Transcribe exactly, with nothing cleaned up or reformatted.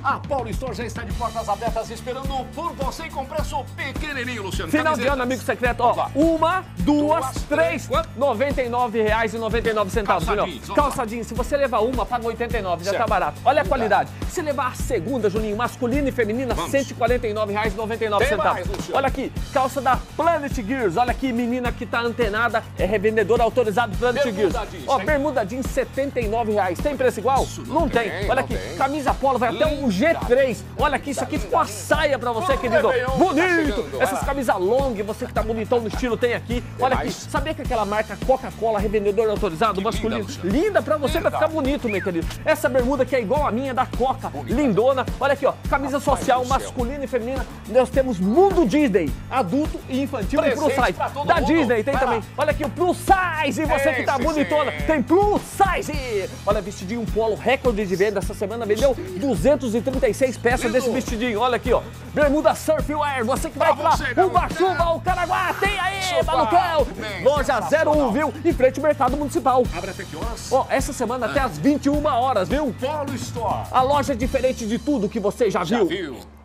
A Paulo Store já está de portas abertas esperando por você e com preço pequenininho, Luciano. Final de ano, amigo secreto, ó. Uma, duas, duas três, três noventa e nove reais e noventa e nove centavos. Calça Juninho. jeans, Calça jeans, se você levar uma, paga oitenta e nove, já certo. tá barato. Olha a qualidade. Se levar a segunda, Juninho, masculina e feminina, Vamos. cento e quarenta e nove reais e noventa e nove centavos. Mais, olha aqui, calça da Planet Gears. Olha aqui, menina que tá antenada, é revendedor autorizado Planet Bermuda Gears. jeans, Ó, hein? bermuda jeans, setenta e nove reais. Tem preço igual? Isso não, não tem. tem, Olha não aqui, tem. camisa polo, vai até um G três. Olha aqui, isso aqui ficou uma saia pra você, querido. Réveillon, Bonito. tá chegando, vai Essas lá. camisas long, você que tá bonitão no estilo, tem aqui. Olha aqui, mais? sabia que aquela marca Coca-Cola, revendedor autorizado, Que masculino? linda, Linda, Luciano. pra você, Linda. vai ficar bonito, meu querido. Essa bermuda que é igual a minha, da Coca, lindona. Olha aqui, ó, camisa Rapaz social, do céu. masculina e feminina. Nós temos Mundo Disney, adulto e infantil e plus Presente size. pra todo Da mundo. Disney tem Vai também. lá. Olha aqui, o plus size, você que tá Esse bonitona, sim. tem plus size. Olha, vestidinho polo, recorde de venda. Essa semana vendeu duzentas e trinta e seis peças Lindo. desse vestidinho. Olha aqui, ó, bermuda Surfwear. Você que vai Pra pra você, Ubatuba, garotão. o Caraguá, tem aí, Sofá. malucão. Bem, Loja zero um, viu? Em frente ao Mercado Municipal. Abre até que horas? Ó, essa semana até às vinte e uma horas, viu? Paulo Store. A loja é diferente de tudo que você já, Já viu. viu?